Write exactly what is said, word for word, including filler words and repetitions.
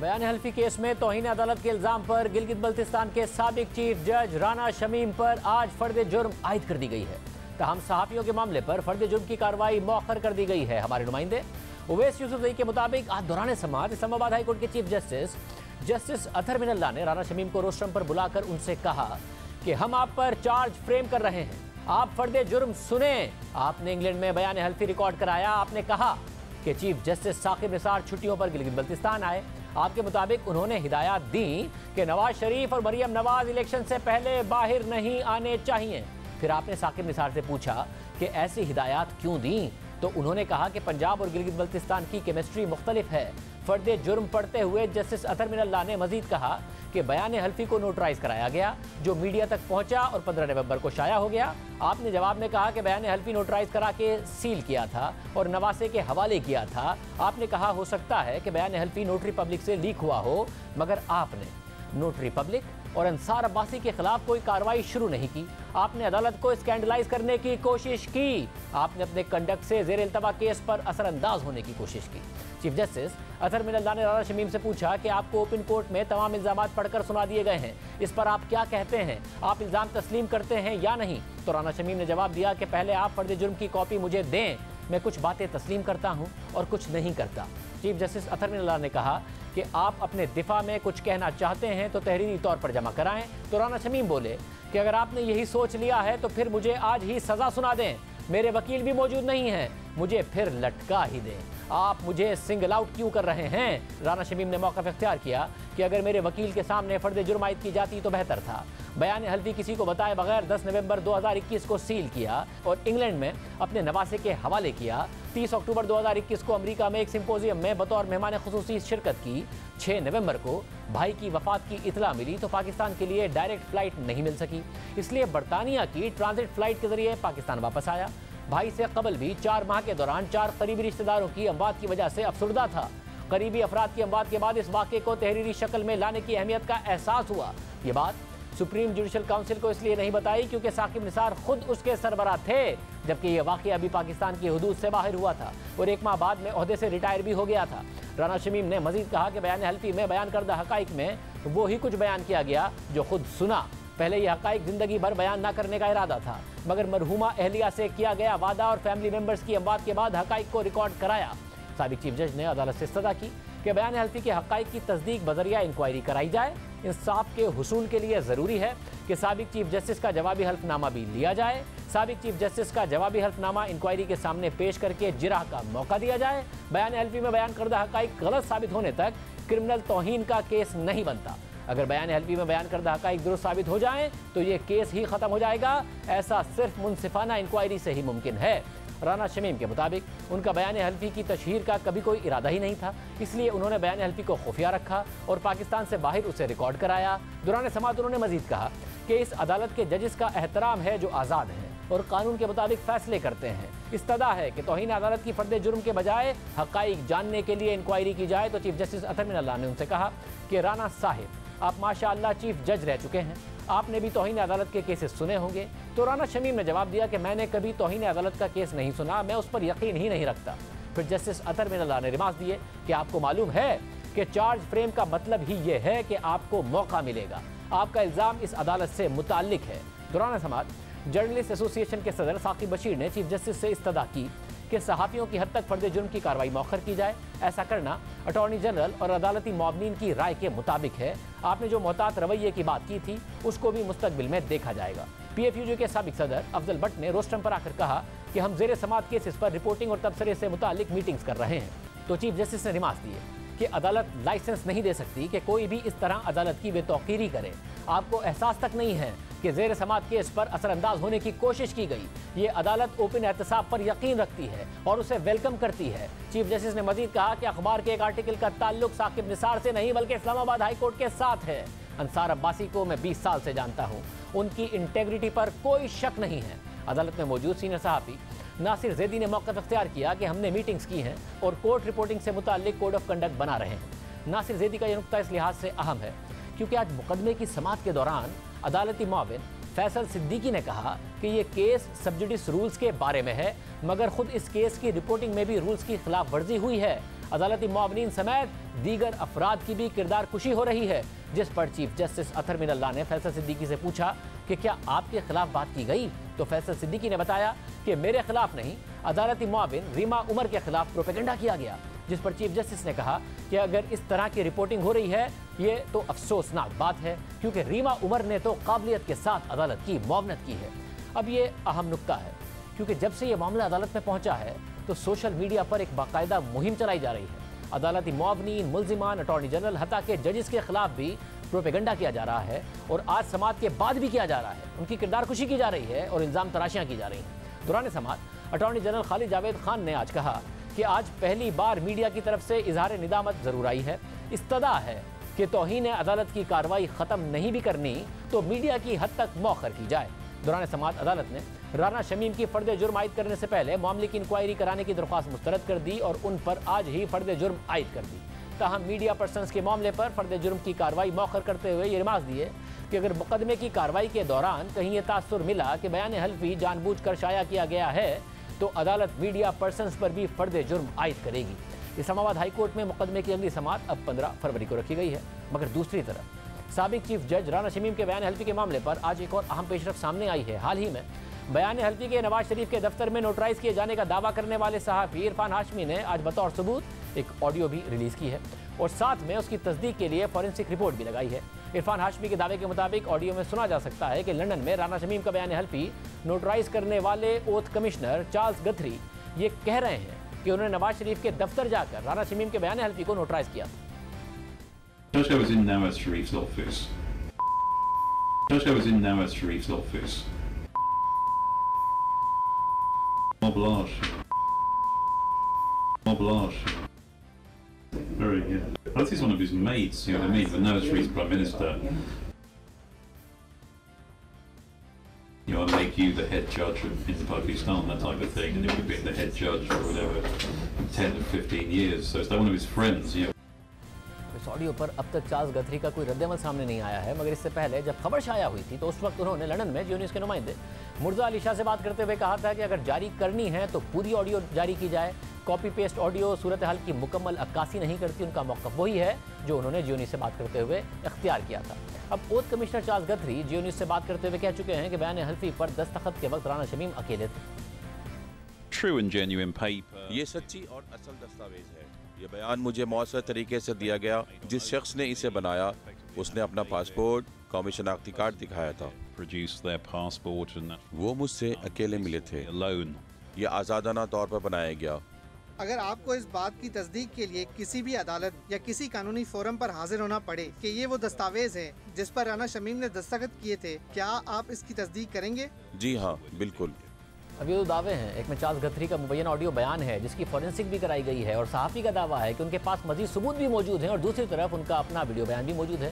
बयान हल्फी केस में तौहीन अदालत के इल्जाम पर गिलगित बल्तिस्तान के साबिक चीफ जज राना शमीम पर आज फर्द जुर्म आयद कर दी गई है। तहम सहाफ़ियों के मामले पर फर्द जुर्म की कार्रवाई मौखर कर दी गई है। हमारे नुमाइंदे उवैस यूसुफजई के मुताबिक आज दौरान समाअत इस्लामाबाद हाई कोर्ट के chief justice justice Athar Minallah ने राना शमीम को रोस्ट्रम पर बुलाकर उनसे कहा कि हम आप पर चार्ज फ्रेम कर रहे हैं, आप फर्द जुर्म सुने। आपने इंग्लैंड में बयान हल्फी रिकॉर्ड कराया। आपने कहा कि चीफ जस्टिस साकिब निसार छुट्टियों पर गिलगित बल्तिस्तान आए। आपके मुताबिक उन्होंने हिदायत दी कि नवाज शरीफ और मरियम नवाज इलेक्शन से पहले बाहर नहीं आने चाहिए। फिर आपने साकिब निसार से पूछा कि ऐसी हिदायत क्यों दी, तो उन्होंने कहा कि पंजाब और गिलगित बल्तिस्तान की केमिस्ट्री मुख्तलिफ है। फर्द जुर्म पढ़ते हुए जस्टिस अतहर मिनल्लाह ने मजीद कहा कि बयान हल्फी को नोटराइज कराया गया, जो मीडिया तक पहुंचा और पंद्रह नवंबर को शाया हो गया। आपने जवाब में कहा कि बयान हल्फी नोटराइज करा के सील किया था और नवासे के हवाले किया था। आपने कहा हो सकता है कि बयान हल्फी नोटरी पब्लिक से लीक हुआ हो, मगर आपने नोटरी पब्लिक और अंसार अब्बासी के खिलाफ कोई कार्रवाई शुरू नहीं की। आपने अदालत को स्कैंडलाइज करने की कोशिश की। आपने अपने कंडक्ट से जेर इल्तवा केस पर असरअंदाज होने की कोशिश की। चीफ जस्टिस अतहर मिनल्लाह ने राना शमीम से पूछा कि आपको ओपन कोर्ट में तमाम इल्जामात पढ़कर सुना दिए गए हैं, इस पर आप क्या कहते हैं, आप इल्जाम तस्लीम करते हैं या नहीं। तो राना शमीम ने जवाब दिया कि पहले आप फर्द जुर्म की कॉपी मुझे दें, मैं कुछ बातें तस्लीम करता हूं और कुछ नहीं करता। चीफ जस्टिस अतहर मिनल्लाह ने कहा कि आप अपने दिफा में कुछ कहना चाहते हैं तो तहरीरी तौर पर जमा कराएं। तो राना शमीम बोले कि अगर आपने यही सोच लिया है तो फिर मुझे आज ही सजा सुना दें, मेरे वकील भी मौजूद नहीं हैं, मुझे फिर लटका ही दें। आप मुझे सिंगल आउट क्यों कर रहे हैं। राना शमीम ने मौका इख्तियार किया कि अगर मेरे वकील के सामने फर्द जुर्म आयद की जाती तो बेहतर था। बयान हल्फी किसी को बताए बगैर दस नवंबर दो हज़ार इक्कीस को सील किया और इंग्लैंड में अपने नवासे के हवाले किया। तीस अक्टूबर दो हज़ार इक्कीस को अमेरिका में एक सिंपोजियम में बतौर मेहमान खुसूसी शिरकत की। छह नवंबर को भाई की वफात की इतला मिली तो पाकिस्तान के लिए डायरेक्ट फ्लाइट नहीं मिल सकी, इसलिए बरतानिया की ट्रांजिट फ्लाइट के जरिए पाकिस्तान वापस आया। भाई से कबल भी चार माह के दौरान चार करीबी रिश्तेदारों की अमवात की वजह से अफसुर्दा था। करीबी अफराद की अमवात के बाद इस वाक़े को तहरीरी शक्ल में लाने की अहमियत का एहसास हुआ। ये बात सुप्रीम जुडिशल काउंसिल को इसलिए नहीं बताई क्योंकि साकिब निसार खुद उसके सरबराह थे, जबकि यह वाक़या अभी पाकिस्तान की हुदूद से बाहर हुआ था और एक माह बाद में ओहदे से रिटायर भी हो गया था। राना शमीम ने मजीद कहा कि बयान हल्फी में बयान करदा हक़ाइक़ में वो ही कुछ बयान किया गया जो खुद सुना। पहले यह हक़ाइक़ जिंदगी भर बयान न करने का इरादा था, मगर मरहूमा अहलिया से किया गया वादा और फैमिली मेंबर्स की अमवात के बाद हक़ाइक़ को रिकॉर्ड कराया। साबिक चीफ जज ने अदालत से इस्तदा की कि बयान हल्फी के हक़ाइक़ की तस्दीक बजरिया इंक्वायरी कराई जाए। इंसाफ के हुसूल के लिए ज़रूरी है कि साबिक चीफ जस्टिस का जवाबी हल्फनामा भी लिया जाए। साबिक चीफ जस्टिस का जवाबी हल्फनामा इंक्वायरी के सामने पेश करके जिराह का मौका दिया जाए। बयान हल्फी में बयान करदा हक़ाइक़ गलत साबित होने तक क्रिमिनल तौहीन का केस नहीं बनता। अगर बयान हल्फी में बयान करदा हक़ाइक़ दुरुस्त साबित हो जाएं तो ये केस ही ख़त्म हो जाएगा। ऐसा सिर्फ मुनसिफाना इंक्वायरी से ही मुमकिन है। राना शमीम के मुताबिक उनका बयान हल्फी की तशहीर का कभी कोई इरादा ही नहीं था, इसलिए उन्होंने बयान हल्फी को खुफिया रखा और पाकिस्तान से बाहर उसे रिकॉर्ड कराया। दौरान समाअत उन्होंने मजीद कहा कि इस अदालत के जजेस का एहतराम है जो आज़ाद हैं और कानून के मुताबिक फैसले करते हैं। इस्तदा है कि तौहीन अदालत की फर्द जुर्म के बजाय हक़ाइक़ जानने के लिए इंक्वायरी की जाए। तो चीफ जस्टिस अतहर मिनल्लाह ने उनसे कहा कि राना साहिब, आप माशाअल्लाह चीफ जज रह चुके हैं, आपने भी तौहीन अदालत के केसेस सुने होंगे। तो राना शमीम ने जवाब दिया कि मैंने कभी तौहीन अदालत का केस नहीं सुना, मैं उस पर यकीन ही नहीं रखता। फिर जस्टिस अतहर मिनल्लाह ने रिमार्क्स दिए कि आपको मालूम है कि चार्ज फ्रेम का मतलब ही ये है कि आपको मौका मिलेगा, आपका इल्ज़ाम इस अदालत से मुताल्लिक है। दौरान समाअत जर्नलिस्ट एसोसिएशन के सदर साकिब बशीर ने चीफ जस्टिस से इस्तदा की कि सहाफ़ियों की हद तक फर्द जुर्म की कार्रवाई मौखर की जाए। ऐसा करना अटॉर्नी जनरल और अदालती मुआवनीन की राय के मुताबिक है। आपने जो मोहतात रवैये की बात की थी उसको भी मुस्तकबिल में देखा जाएगा। पी एफ यू जी के साबिक सदर अफजल भट्ट ने रोस्ट्रम पर आकर कहा कि हम जेर समाअत केसेस पर रिपोर्टिंग और तबसरे से मुतालिक मीटिंग्स कर रहे हैं। तो चीफ जस्टिस ने रिमार्क्स दिए कि अदालत लाइसेंस नहीं दे सकती कि कोई भी इस तरह अदालत की बेतौकीरी करे। आपको एहसास तक नहीं है कि जेर समाअत केस पर असरअंदाज होने की कोशिश की गई। ये अदालत ओपन एहतसाब पर यकीन रखती है और उसे वेलकम करती है। चीफ जस्टिस ने मजीद कहा कि अखबार के एक आर्टिकल का ताल्लुक साकिब निसार से नहीं बल्कि इस्लामाबाद हाई कोर्ट के साथ है। अंसार अब्बासी को मैं बीस साल से जानता हूँ, उनकी इंटेग्रिटी पर कोई शक नहीं है। अदालत में मौजूद सीनियर सहाफ़ी नासिर जैदी ने मौक़िफ़ इख्तियार किया कि हमने मीटिंग्स की हैं और कोर्ट रिपोर्टिंग से मुताल्लिक कोड ऑफ कंडक्ट बना रहे हैं। नासिर जैदी का यह नुक्ता इस लिहाज से अहम है क्योंकि आज मुकदमे की समाअत के दौरान अदालती मुआविन फैसल सिद्दीकी ने कहा कि ये केस सबजुडिस रूल्स के बारे में है, मगर खुद इस केस की रिपोर्टिंग में भी रूल्स की खिलाफ वर्जी हुई है। अदालती मुआवनीन समेत दीगर अफराद की भी किरदार कुशी हो रही है, जिस पर चीफ जस्टिस अतहर मिनल्लाह ने फैसल सिद्दीकी से पूछा कि क्या आपके खिलाफ बात की गई, तो फैसल सिद्दीकी ने बताया कि मेरे खिलाफ नहीं, अदालती मुआविन रीमा उमर के खिलाफ प्रोपेगेंडा किया गया, जिस पर चीफ जस्टिस ने कहा कि अगर इस तरह की रिपोर्टिंग हो रही है ये तो अफसोसनाक बात है, क्योंकि रीमा उमर ने तो काबिलियत के साथ अदालत की मुआवनत की है। अब ये अहम नुक्ता है, क्योंकि जब से ये मामला अदालत में पहुंचा है तो सोशल मीडिया पर एक बाकायदा मुहिम चलाई जा रही है। अदालती मुआवनीन, मुल्जिमान, अटॉर्नी जनरल हत्ता के जजेस के खिलाफ भी प्रोपेगेंडा किया जा रहा है और आज समात के बाद भी किया जा रहा है। उनकी किरदार कुशी की जा रही है और इल्ज़ाम तराशियां की जा रही हैं। दौरान समात अटॉर्नी जनरल खालिद जावेद खान ने आज कहा कि आज पहली बार मीडिया की तरफ से इजहार निदामत जरूर आई है। इस्तदा है कि तौहीन अदालत की कार्रवाई ख़त्म नहीं भी करनी तो मीडिया की हद तक मौखर की जाए। दौरान समात अदालत ने राना शमीम की फर्द जुर्म आयद करने से पहले मामले की इंक्वायरी कराने की दरख्वास्त मुस्तरद कर दी और उन पर आज ही फर्द जुर्म आयद कर दी। ताहम मीडिया पर्सनस के मामले पर फर्द जुर्म की कार्रवाई मौखर करते हुए ये रिमार्क दिए कि अगर मुकदमे की कार्रवाई के दौरान कहीं ये तासुर मिला कि बयान हल्फी जानबूझकर शाया किया गया है तो अदालत मीडिया पर्सनस पर भी फर्द जुर्म आयद करेगी। इस्लामाबाद हाई कोर्ट में मुकदमे की अगली समात अब पंद्रह फरवरी को रखी गई है। मगर दूसरी तरफ साबिक चीफ जज राना शमीम के बयान हल्फी के मामले पर आज एक और अहम पेशरफ सामने आई है। हाल ही में बयान हल्फी के नवाज शरीफ के दफ्तर में नोटराइज किए जाने का दावा करने वाले सहाफ़ी इरफान हाशमी ने आज बतौर सबूत एक ऑडियो भी रिलीज की है और साथ में उसकी तस्दीक के लिए फॉरेंसिक रिपोर्ट भी लगाई है। इरफान हाशमी के दावे के मुताबिक ऑडियो में सुना जा सकता है कि लंदन में राना शमीम का बयान हल्फी नोटराइज करने वाले ओथ कमिश्नर चार्ल्स गथरी ये कह रहे हैं कि उन्होंने नवाज शरीफ के दफ्तर जाकर राना शमीम के बयान हल्फी को नोटराइज किया। Joshua was in Nawaz Sharif's office. Joshua was in Nawaz Sharif's office. Moblage. Moblage. Very good. I think he's one of his mates, you know what I mean? But Nawaz Sharif's Prime Minister. You know, I make you the head judge in Pakistan, that type of thing, and he would have been the head judge for whatever, ten or fifteen years. So it's like one of his friends, you know. इस audio पर अब तक Charles गथरी का कोई रद्दमल सामने नहीं आया है, मगर इससे पहले जब खबर शाया हुई थी तो उस वक्त उन्होंने लंदन में जियो न्यूज़ के नुमाइंदे मुर्जा अली शाह से बात करते हुए कहा था कि अगर जारी करनी है तो पूरी ऑडियो जारी की जाए। कॉपी पेस्ट ऑडियो सूरत हाल की मुकम्मल अक्कासी नहीं करती। उनका मौक़िफ़ वही है जो उन्होंने जियो न्यूज़ से बात करते हुए इख्तियार किया था। अब oath commissioner Charles Guthrie Geo news से बात करते हुए कह चुके हैं कि बयान हल्फी पर दस्तखत के वक्त राना शमीम अकेले थे। True and genuine paper. ये सच्ची और असल दस्तावेज है। ये बयान मुझे मौसर तरीके से दिया गया। जिस शख्स ने इसे बनाया उसने अपना पासपोर्ट, कौमी शनाख्ती कार्ड दिखाया था। Produce their passport and that वो मुझसे अकेले मिले थे। alone. ये आज़ादाना तौर पर बनाया गया। अगर आपको इस बात की तस्दीक के लिए किसी भी अदालत या किसी कानूनी फोरम पर हाजिर होना पड़े कि ये वो दस्तावेज है जिस पर राना शमीम ने दस्तखत किए थे, क्या आप इसकी तस्दीक करेंगे? जी हाँ, बिल्कुल। अब ये दो दावे हैं, एक में चार्ल्स गथरी का मुबैना ऑडियो बयान है जिसकी फॉरेंसिक भी कराई गई है और सहाफ़ी का दावा है कि उनके पास मजीद सबूत भी मौजूद हैं और दूसरी तरफ उनका अपना वीडियो बयान भी मौजूद है।